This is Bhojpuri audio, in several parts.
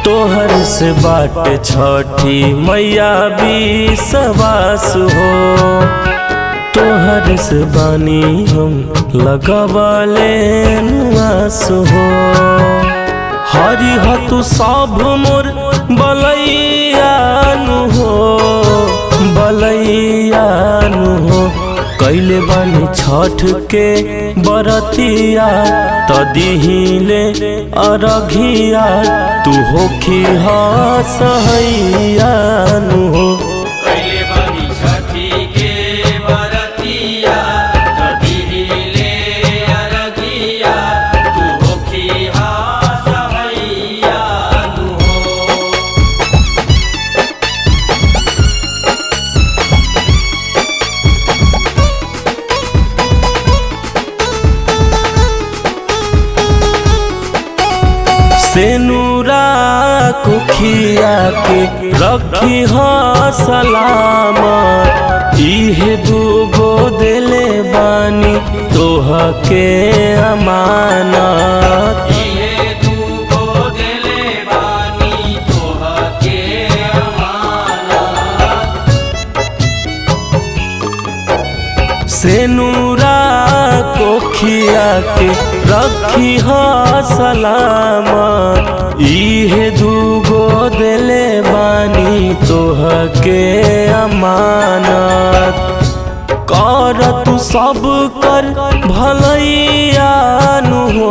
तोहर से बाट छठी मैया विश्वास हो। तोहर से बानी हम लगवाले नुआस हो। हरि हतु सब मोर बलैया नु हो, बलैया नु हो। कैले बानी छठ के बरतिया त दिहिले अरघिया, तू होखी सहैया नु हो। कैले बानी छठी के बरतिया त दिहिले अरघिया, तू होखी सहैया नु हो। सेनुरा कुखिया के रखी हो सलामत, इहे दूगो देले बानी तोह के अमानत। इहे दूगो देले बानी तोह के अमानत। सेनुरा कोखिया के रखी हो सलामत, इहे दूगो देले बानी तोह के अमानत। कर तू सब कर भलैया नु हो,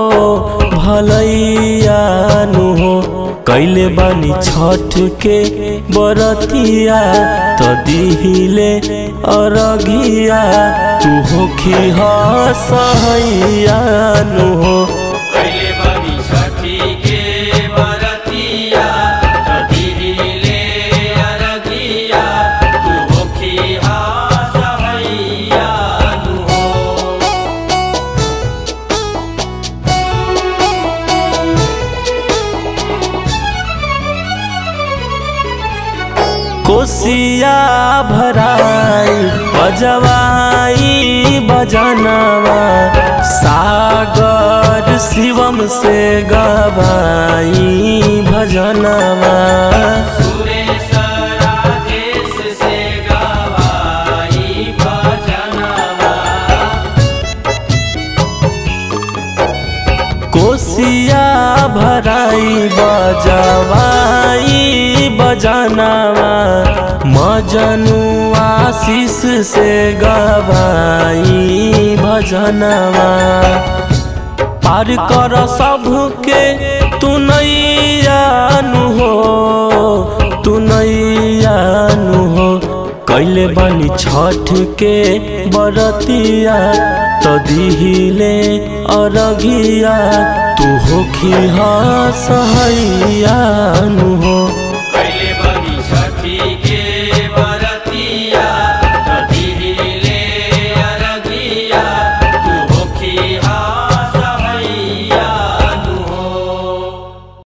भलैया नु हो। कैले बानी छठ के बरतिया त दिहिले अरघिया, तू होखी सहैया नु हो। कैले बानी छठी के बरतिया त दिहिले अरघिया, तू होखी सहैया नु हो। कोसिया भराई बजवाई बजनवा, सागर शिवम से गवाई भजनवा। सुरेश राजेश से गवाई भजनवा। कोसिया भराई बजवाई बजनवा, मजनू आशीष से गवाई भजनवा। पार कर सबके तू नैया नु हो, तू नैया नु हो। कैले बानी छठ के बरतिया त दिहिले अरघिया, तू होखी सहैया नु हो। कैले बानी छठी के